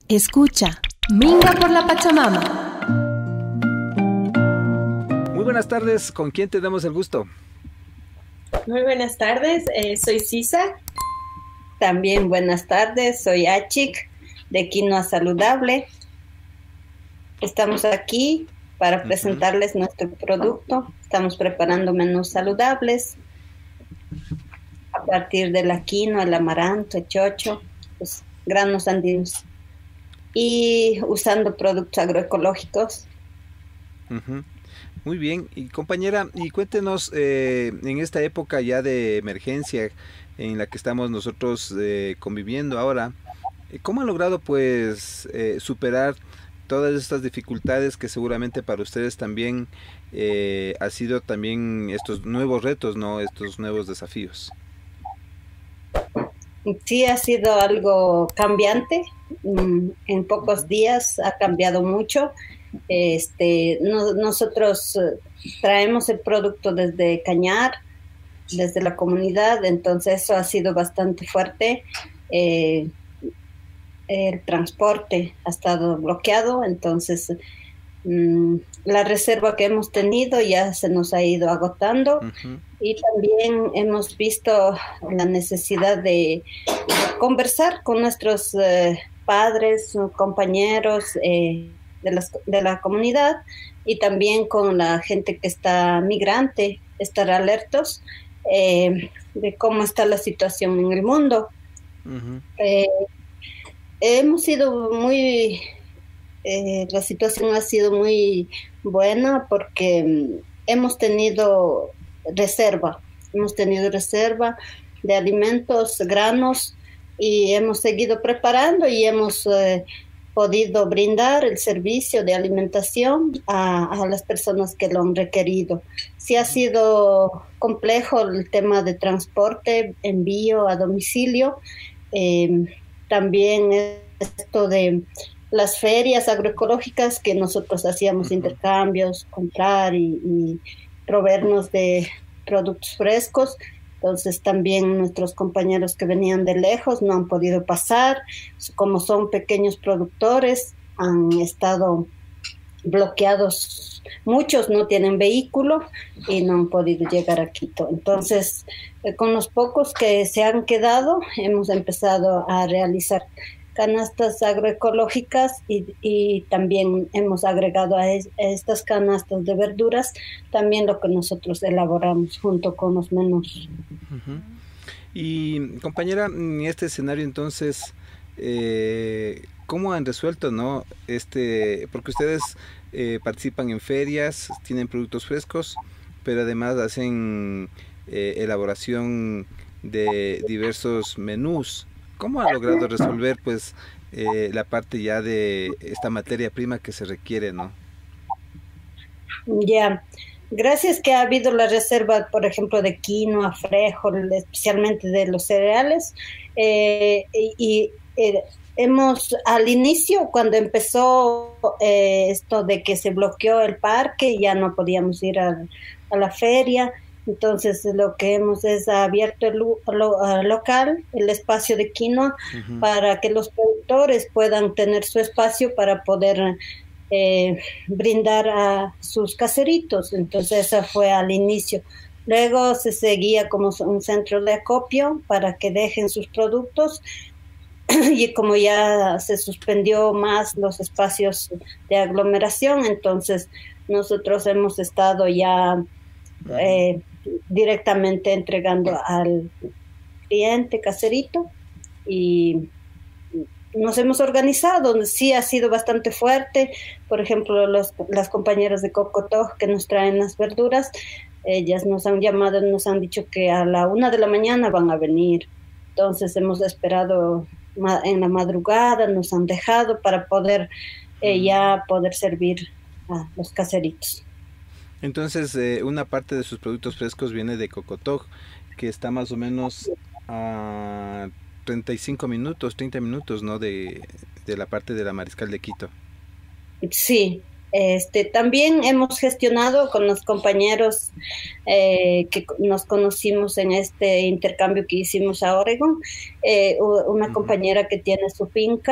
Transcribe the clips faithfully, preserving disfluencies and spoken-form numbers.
Escucha, Minga por la Pachamama. Muy buenas tardes, ¿con quién tenemos el gusto? Muy buenas tardes, eh, soy Sisa. También buenas tardes, soy Achik de Quinoa Saludable. Estamos aquí para presentarles uh-huh. nuestro producto. Estamos preparando menús saludables a partir de la quinoa, el amaranto, el chocho, los granos andinos, y usando productos agroecológicos. Uh-huh. Muy bien, y compañera, y cuéntenos, eh, en esta época ya de emergencia en la que estamos nosotros eh, conviviendo ahora, ¿cómo han logrado pues eh, superar todas estas dificultades que seguramente para ustedes también eh, ha sido también estos nuevos retos, ¿no? Estos nuevos desafíos? Sí, ha sido algo cambiante. En pocos días ha cambiado mucho. Este, no, nosotros traemos el producto desde Cañar, desde la comunidad, entonces eso ha sido bastante fuerte. Eh, el transporte ha estado bloqueado, entonces mmm, la reserva que hemos tenido ya se nos ha ido agotando. Uh-huh. Y también hemos visto la necesidad de conversar con nuestros eh, padres, compañeros eh, de, las, de la comunidad, y también con la gente que está migrante, estar alertos eh, de cómo está la situación en el mundo. Uh-huh. Eh, hemos sido muy, eh, la situación ha sido muy buena porque hemos tenido reserva, hemos tenido reserva de alimentos, granos, y hemos seguido preparando y hemos eh, podido brindar el servicio de alimentación a, a las personas que lo han requerido. Sí ha sido complejo el tema de transporte, envío a domicilio, eh, también esto de las ferias agroecológicas que nosotros hacíamos intercambios, comprar y, y proveernos de productos frescos. Entonces también nuestros compañeros que venían de lejos no han podido pasar, como son pequeños productores, han estado bloqueados, muchos no tienen vehículo y no han podido llegar a Quito. Entonces, eh, con los pocos que se han quedado, hemos empezado a realizar canastas agroecológicas y, y también hemos agregado a, es, a estas canastas de verduras también lo que nosotros elaboramos junto con los menús. Uh-huh. Y compañera, en este escenario entonces, eh, ¿cómo han resuelto, no? Este, porque ustedes eh, participan en ferias, tienen productos frescos, pero además hacen eh, elaboración de diversos menús. ¿Cómo ha logrado resolver pues eh, la parte ya de esta materia prima que se requiere, no? Ya, gracias que ha habido la reserva, por ejemplo, de quinoa, frijol, especialmente de los cereales, eh, y, y eh, hemos al inicio, cuando empezó eh, esto de que se bloqueó el parque, ya no podíamos ir a, a la feria. Entonces lo que hemos es abierto el lo, lo, local, el espacio de quinoa, uh-huh. para que los productores puedan tener su espacio para poder eh, brindar a sus caseritos. Entonces eso fue al inicio. Luego se seguía como un centro de acopio para que dejen sus productos y como ya se suspendió más los espacios de aglomeración, entonces nosotros hemos estado ya eh, directamente entregando al cliente caserito y nos hemos organizado. Sí ha sido bastante fuerte. Por ejemplo, los, las compañeras de Cocotó que nos traen las verduras, ellas nos han llamado, nos han dicho que a la una de la mañana van a venir. Entonces hemos esperado en la madrugada, nos han dejado para poder eh, ya poder servir a los caseritos. Entonces, eh, una parte de sus productos frescos viene de Cocotó, que está más o menos a treinta y cinco minutos, treinta minutos, ¿no? De, de la parte de la Mariscal de Quito. Sí, este, también hemos gestionado con los compañeros eh, que nos conocimos en este intercambio que hicimos a Oregon, eh, una uh-huh. compañera que tiene su finca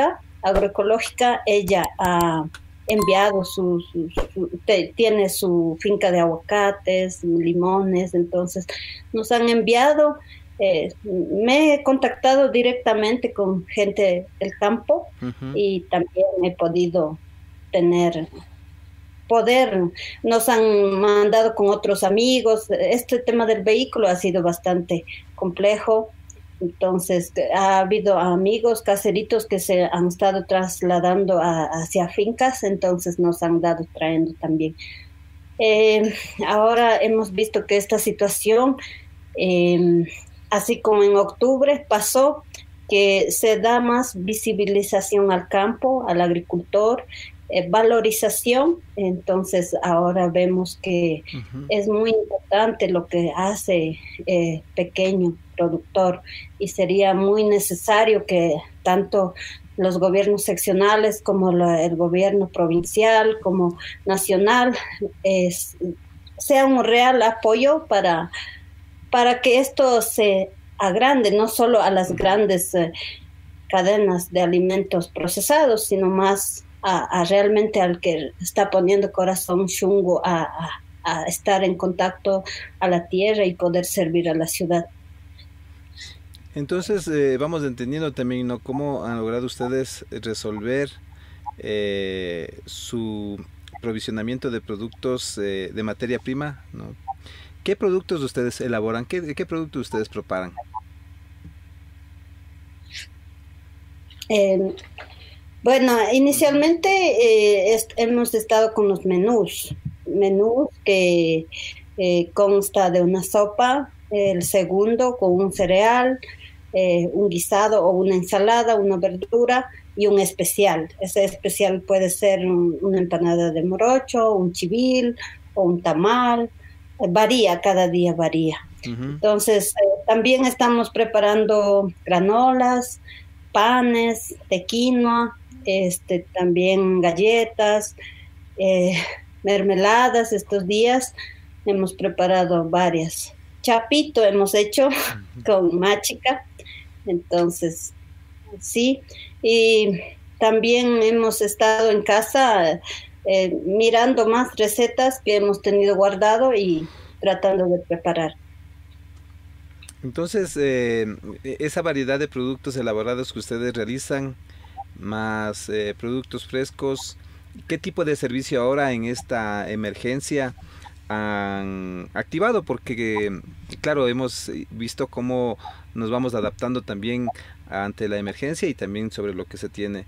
agroecológica, ella ha enviado su, su, su te, tiene su finca de aguacates, limones, entonces nos han enviado. Eh, me he contactado directamente con gente del campo uh-huh. y también he podido tener poder, nos han mandado con otros amigos. Este tema del vehículo ha sido bastante complejo, entonces ha habido amigos caseritos que se han estado trasladando a, hacia fincas, entonces nos han dado trayendo también. Eh, ahora hemos visto que esta situación, eh, así como en octubre pasó, que se da más visibilización al campo, al agricultor, eh, valorización, entonces ahora vemos que uh-huh. es muy importante lo que hace eh, pequeño productor y sería muy necesario que tanto los gobiernos seccionales como la, el gobierno provincial como nacional es, sea un real apoyo para, para que esto se agrande, no solo a las grandes eh, cadenas de alimentos procesados, sino más a, a realmente al que está poniendo corazón chungo a, a, a estar en contacto a la tierra y poder servir a la ciudad. Entonces eh, vamos entendiendo también, ¿no?, cómo han logrado ustedes resolver eh, su provisionamiento de productos eh, de materia prima, ¿no? ¿Qué productos ustedes elaboran? ¿Qué, qué productos ustedes preparan? Eh, bueno, inicialmente eh, est hemos estado con los menús, menús que eh, consta de una sopa, el segundo con un cereal, eh, un guisado o una ensalada, una verdura y un especial. Ese especial puede ser un, una empanada de morocho, un chivil o un tamal. Varía, cada día varía. Uh-huh. Entonces, eh, también estamos preparando granolas, panes de quinoa, este, también galletas, eh, mermeladas. Estos días hemos preparado varias. Chapito hemos hecho uh-huh. con machica. Entonces, sí. Y también hemos estado en casa Eh, mirando más recetas que hemos tenido guardado y tratando de preparar. Entonces, eh, esa variedad de productos elaborados que ustedes realizan, más eh, productos frescos, ¿qué tipo de servicio ahora en esta emergencia han activado? Porque, claro, hemos visto cómo nos vamos adaptando también ante la emergencia y también sobre lo que se tiene.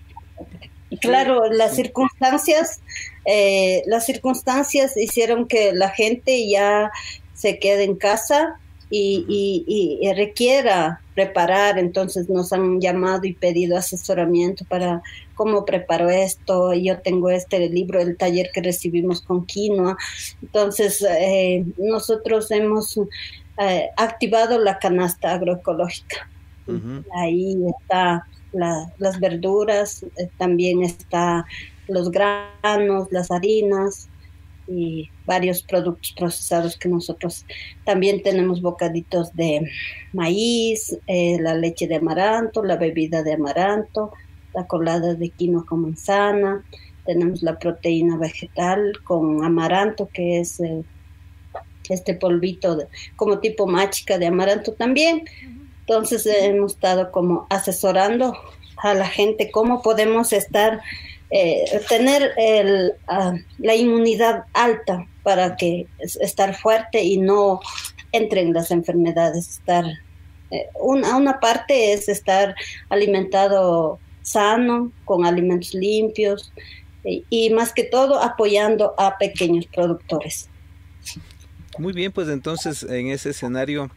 Claro, las circunstancias, eh, las circunstancias hicieron que la gente ya se quede en casa y, y, y requiera preparar. Entonces nos han llamado y pedido asesoramiento para cómo preparo esto. Yo tengo este libro, el taller que recibimos con quinoa. Entonces eh, nosotros hemos eh, activado la canasta agroecológica. Uh-huh. Ahí está. La, las verduras, eh, también está los granos, las harinas y varios productos procesados que nosotros también tenemos, bocaditos de maíz, eh, la leche de amaranto, la bebida de amaranto, la colada de quinoa con manzana, tenemos la proteína vegetal con amaranto, que es eh, este polvito de, como tipo machica de amaranto también. Entonces eh, hemos estado como asesorando a la gente cómo podemos estar, eh, tener el, uh, la inmunidad alta para que estar fuerte y no entren las enfermedades. Estar, eh, una, una parte es estar alimentado sano, con alimentos limpios y, y más que todo apoyando a pequeños productores. Muy bien, pues entonces en ese escenario,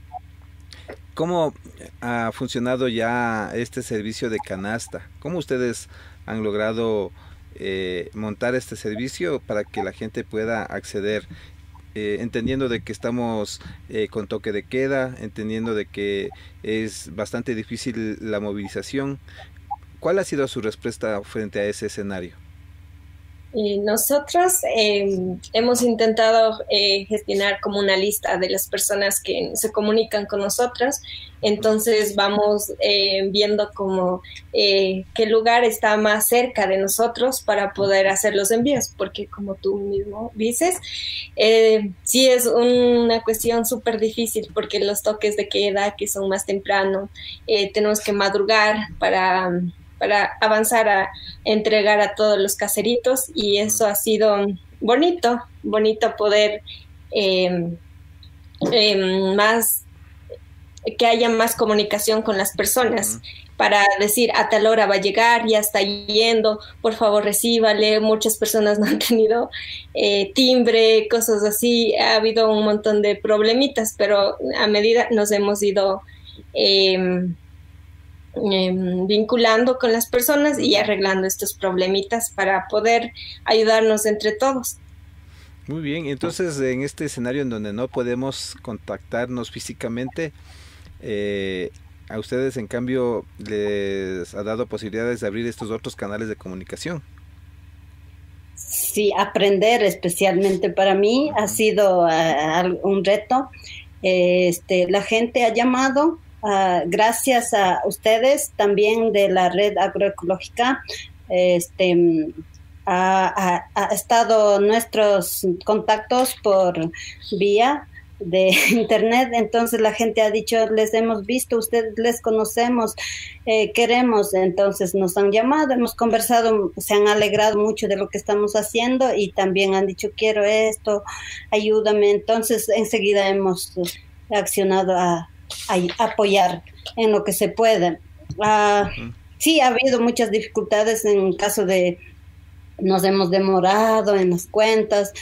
¿cómo ha funcionado ya este servicio de canasta? ¿Cómo ustedes han logrado eh, montar este servicio para que la gente pueda acceder? Eh, entendiendo de que estamos eh, con toque de queda, entendiendo de que es bastante difícil la movilización. ¿Cuál ha sido su respuesta frente a ese escenario? Y nosotros eh, hemos intentado eh, gestionar como una lista de las personas que se comunican con nosotros. Entonces vamos eh, viendo como eh, qué lugar está más cerca de nosotros para poder hacer los envíos, porque como tú mismo dices, eh, sí es una cuestión súper difícil, porque los toques de queda que son más temprano, eh, tenemos que madrugar para... para avanzar a entregar a todos los caseritos, y eso ha sido bonito, bonito poder eh, eh, más, que haya más comunicación con las personas, uh-huh. para decir a tal hora va a llegar, ya está yendo, por favor recíbale. Muchas personas no han tenido eh, timbre, cosas así, ha habido un montón de problemitas, pero a medida nos hemos ido eh, Eh, vinculando con las personas y arreglando estos problemitas para poder ayudarnos entre todos. Muy bien, entonces en este escenario en donde no podemos contactarnos físicamente, eh, a ustedes en cambio les ha dado posibilidades de abrir estos otros canales de comunicación. Sí, aprender especialmente para mí uh-huh. ha sido uh, un reto. Este, la gente ha llamado. Uh, gracias a ustedes también de la red agroecológica, este, ha, ha, ha estado nuestros contactos por vía de internet, entonces la gente ha dicho, les hemos visto, ustedes les conocemos, eh, queremos, entonces nos han llamado, hemos conversado, se han alegrado mucho de lo que estamos haciendo y también han dicho, quiero esto, ayúdame, entonces enseguida hemos accionado a a apoyar en lo que se pueda. Uh, uh-huh. Sí, ha habido muchas dificultades en caso de nos hemos demorado en las cuentas,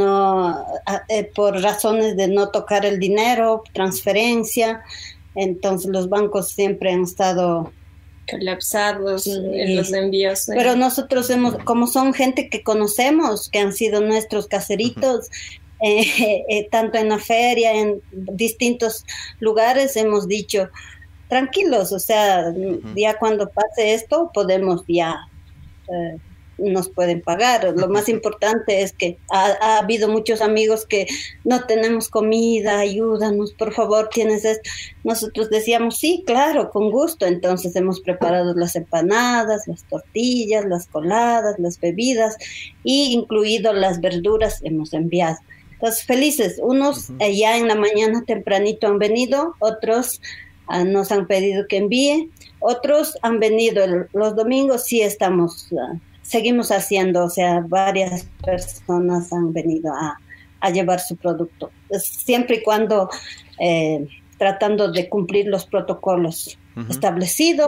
no eh, por razones de no tocar el dinero, transferencia, entonces los bancos siempre han estado colapsados sí. en los envíos. ¿eh? Pero nosotros hemos, como son gente que conocemos, que han sido nuestros caseritos, uh-huh. Eh, eh, tanto en la feria, en distintos lugares, hemos dicho, tranquilos, o sea, uh-huh. ya cuando pase esto, podemos ya, eh, nos pueden pagar. Lo más importante es que ha, ha habido muchos amigos que no tenemos comida, ayúdanos, por favor, tienes esto. Nosotros decíamos, sí, claro, con gusto. Entonces hemos preparado las empanadas, las tortillas, las coladas, las bebidas, y incluido las verduras hemos enviado. Entonces, felices, unos uh-huh. eh, ya en la mañana tempranito han venido, otros uh, nos han pedido que envíe, otros han venido el, los domingos, sí estamos, uh, seguimos haciendo, o sea, varias personas han venido a, a llevar su producto, siempre y cuando eh, tratando de cumplir los protocolos uh-huh. establecidos,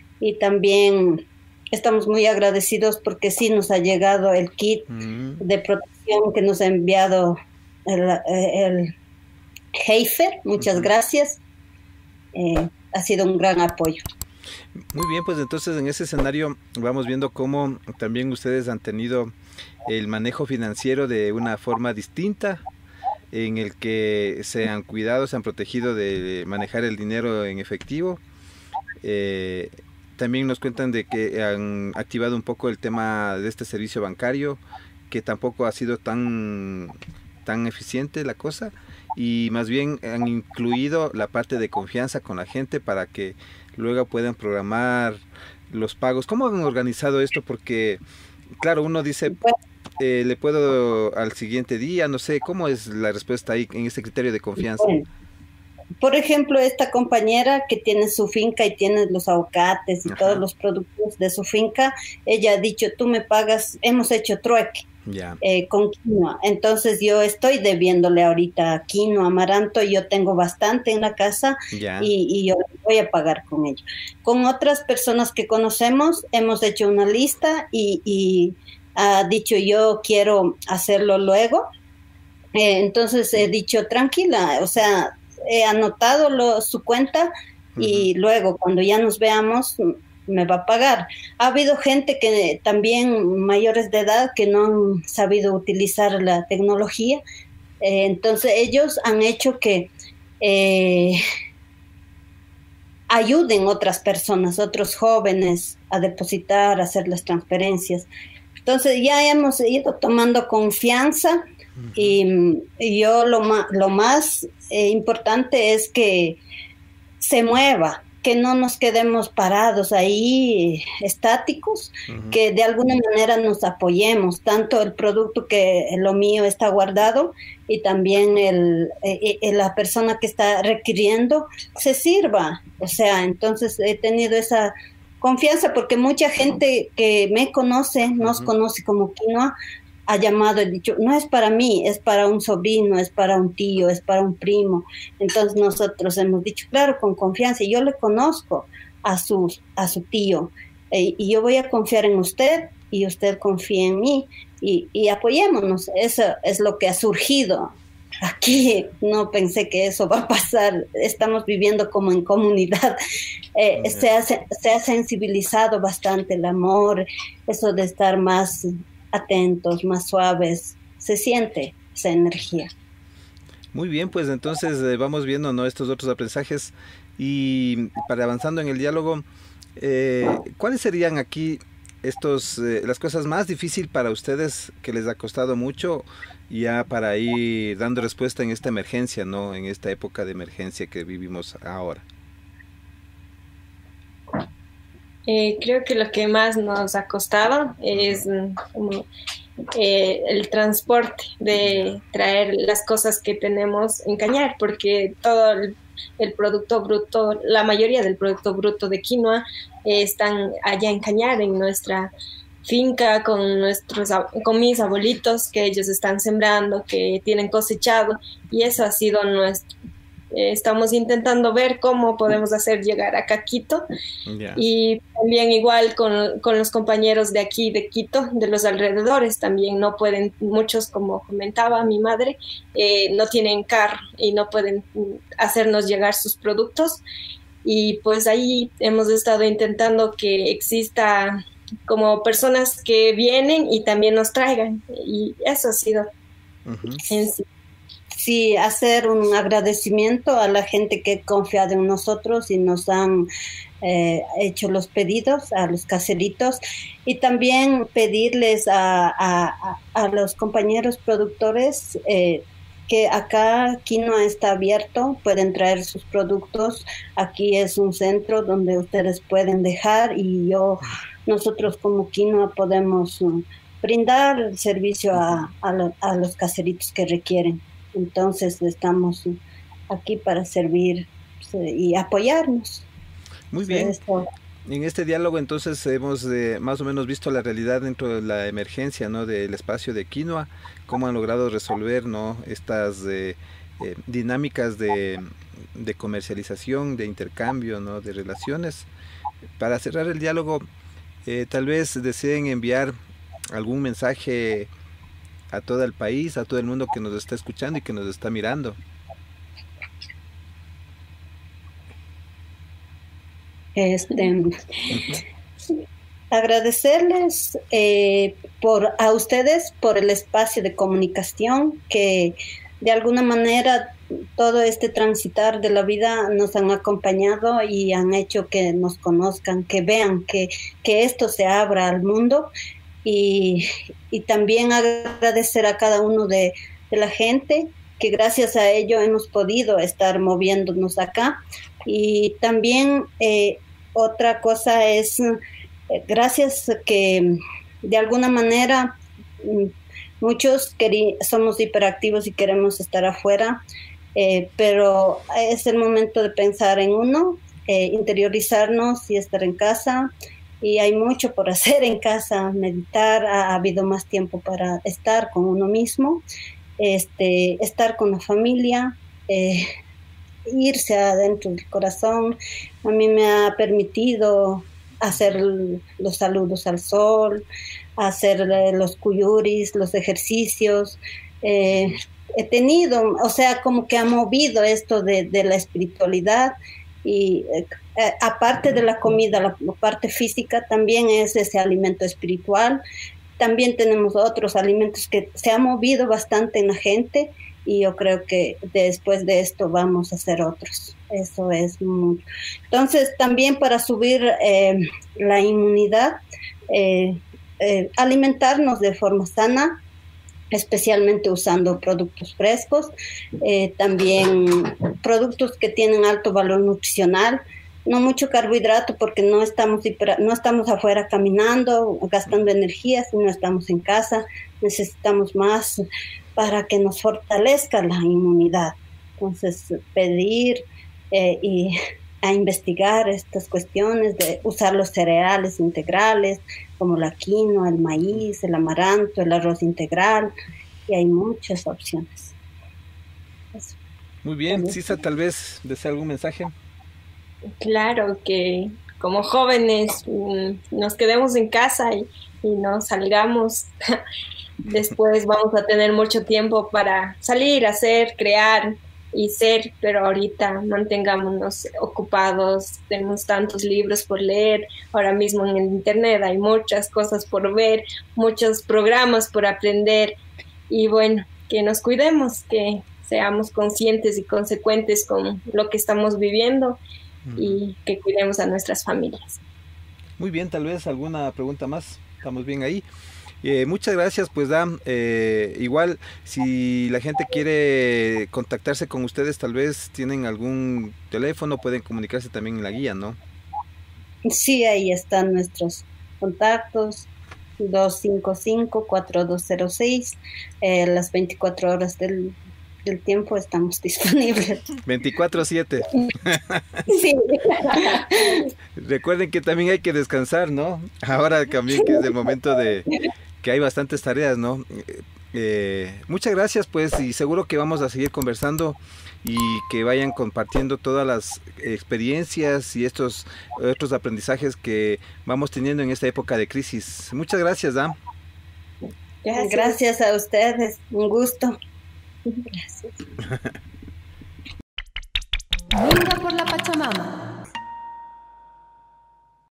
y también estamos muy agradecidos porque sí nos ha llegado el kit uh-huh. de protección que nos ha enviado el, el Heifer, muchas uh-huh. gracias, eh, ha sido un gran apoyo. Muy bien, pues entonces en ese escenario vamos viendo cómo también ustedes han tenido el manejo financiero de una forma distinta, en el que se han cuidado, se han protegido de manejar el dinero en efectivo. Eh, también nos cuentan de que han activado un poco el tema de este servicio bancario, que tampoco ha sido tan, tan eficiente la cosa, y más bien han incluido la parte de confianza con la gente para que luego puedan programar los pagos. ¿Cómo han organizado esto? Porque, claro, uno dice, eh, le puedo al siguiente día, no sé, ¿cómo es la respuesta ahí en ese criterio de confianza? Bueno, por ejemplo, esta compañera que tiene su finca y tiene los aguacates y Ajá. todos los productos de su finca, ella ha dicho, tú me pagas, hemos hecho trueque. Yeah. Eh, con quinoa, entonces yo estoy debiéndole ahorita quinoa, amaranto, yo tengo bastante en la casa yeah. y, y yo voy a pagar con ello. Con otras personas que conocemos hemos hecho una lista y, y ha dicho yo quiero hacerlo luego, eh, entonces he dicho tranquila, o sea, he anotado lo, su cuenta uh-huh. y luego cuando ya nos veamos me va a pagar. Ha habido gente que también mayores de edad que no han sabido utilizar la tecnología, eh, entonces ellos han hecho que eh, ayuden otras personas, otros jóvenes a depositar, a hacer las transferencias. Entonces ya hemos ido tomando confianza y, y yo lo más, lo más eh, importante es que se mueva, que no nos quedemos parados ahí estáticos, uh-huh. que de alguna manera nos apoyemos, tanto el producto que lo mío está guardado y también el, el, la persona que está requiriendo se sirva. O sea, entonces he tenido esa confianza porque mucha gente que me conoce, nos uh-huh. conoce como quinoa, ha llamado y dicho, no es para mí, es para un sobrino, es para un tío, es para un primo. Entonces nosotros hemos dicho, claro, con confianza, yo le conozco a su, a su tío eh, y yo voy a confiar en usted y usted confía en mí y, y apoyémonos. Eso es lo que ha surgido. Aquí no pensé que eso va a pasar, estamos viviendo como en comunidad, eh, okay. se, ha, se ha sensibilizado bastante el amor, eso de estar más atentos, más suaves, se siente esa energía. Muy bien, pues entonces eh, vamos viendo, ¿no?, estos otros aprendizajes y para avanzando en el diálogo, eh, ¿cuáles serían aquí estos eh, las cosas más difíciles para ustedes que les ha costado mucho ya para ir dando respuesta en esta emergencia, ¿no?, en esta época de emergencia que vivimos ahora? Eh, creo que lo que más nos ha costado es como, eh, el transporte de traer las cosas que tenemos en Cañar, porque todo el, el producto bruto, la mayoría del producto bruto de quinoa eh, están allá en Cañar, en nuestra finca, con nuestros, con mis abuelitos, que ellos están sembrando, que tienen cosechado, y eso ha sido nuestro. Eh, estamos intentando ver cómo podemos hacer llegar a Quito, yeah. y también igual con, con los compañeros de aquí, de Quito, de los alrededores, también no pueden, muchos, como comentaba mi madre, eh, no tienen carro y no pueden hacernos llegar sus productos, y pues ahí hemos estado intentando que exista como personas que vienen y también nos traigan, y eso ha sido uh-huh. en sí. Sí, hacer un agradecimiento a la gente que ha confiado en nosotros y nos han eh, hecho los pedidos a los caseritos, y también pedirles a, a, a los compañeros productores eh, que acá Quinoa está abierto, pueden traer sus productos, aquí es un centro donde ustedes pueden dejar y yo, nosotros como Quinoa podemos um, brindar el servicio a, a, lo, a los caseritos que requieren. Entonces estamos aquí para servir y apoyarnos. Muy bien. Esto. En este diálogo entonces hemos eh, más o menos visto la realidad dentro de la emergencia, ¿no?, del espacio de Quinoa, cómo han logrado resolver, ¿no?, estas eh, eh, dinámicas de, de comercialización, de intercambio, ¿no?, de relaciones. Para cerrar el diálogo, eh, tal vez deseen enviar algún mensaje a todo el país, a todo el mundo que nos está escuchando y que nos está mirando. Este, agradecerles eh, por a ustedes por el espacio de comunicación que de alguna manera todo este transitar de la vida nos han acompañado y han hecho que nos conozcan, que vean que, que esto se abra al mundo. Y, y también agradecer a cada uno de, de la gente que gracias a ello hemos podido estar moviéndonos acá. Y también eh, otra cosa es eh, gracias que de alguna manera muchos queri- somos hiperactivos y queremos estar afuera, eh, pero es el momento de pensar en uno, eh, interiorizarnos y estar en casa. Y hay mucho por hacer en casa, meditar, ha, ha habido más tiempo para estar con uno mismo, este, estar con la familia, eh, irse adentro del corazón. A mí me ha permitido hacer los saludos al sol, hacer los kuyuris, los ejercicios. Eh, he tenido, o sea, como que ha movido esto de, de la espiritualidad. Y eh, aparte de la comida, la parte física también es ese alimento espiritual. También tenemos otros alimentos que se han movido bastante en la gente y yo creo que después de esto vamos a hacer otros. Eso es mucho. Entonces también para subir eh, la inmunidad, eh, eh, alimentarnos de forma sana, especialmente usando productos frescos, eh, también productos que tienen alto valor nutricional, no mucho carbohidrato porque no estamos, hiper, no estamos afuera caminando, gastando energía, sino estamos en casa, necesitamos más para que nos fortalezca la inmunidad. Entonces, pedir eh, y a investigar estas cuestiones de usar los cereales integrales como la quinoa, el maíz, el amaranto, el arroz integral, y hay muchas opciones. Eso. Muy bien, Sisa, tal vez desea algún mensaje. Claro, que como jóvenes nos quedemos en casa y, y no salgamos. Después vamos a tener mucho tiempo para salir, hacer, crear y ser, pero ahorita mantengámonos ocupados, tenemos tantos libros por leer, ahora mismo en el internet hay muchas cosas por ver, muchos programas por aprender, y bueno, que nos cuidemos, que seamos conscientes y consecuentes con lo que estamos viviendo y que cuidemos a nuestras familias. Muy bien, tal vez alguna pregunta más, estamos bien ahí. Eh, muchas gracias, pues da, eh, igual si la gente quiere contactarse con ustedes, tal vez tienen algún teléfono, pueden comunicarse también en la guía, ¿no? Sí, ahí están nuestros contactos, dos cinco cinco, cuatro dos cero seis, eh, las veinticuatro horas del, del tiempo estamos disponibles. veinticuatro siete. Sí. Recuerden que también hay que descansar, ¿no? Ahora también que es el momento de que hay bastantes tareas, ¿no? Eh, muchas gracias, pues, y seguro que vamos a seguir conversando y que vayan compartiendo todas las experiencias y estos otros aprendizajes que vamos teniendo en esta época de crisis. Muchas gracias, ¿ah? Gracias. Gracias a ustedes, un gusto. Gracias. Minga por la Pachamama.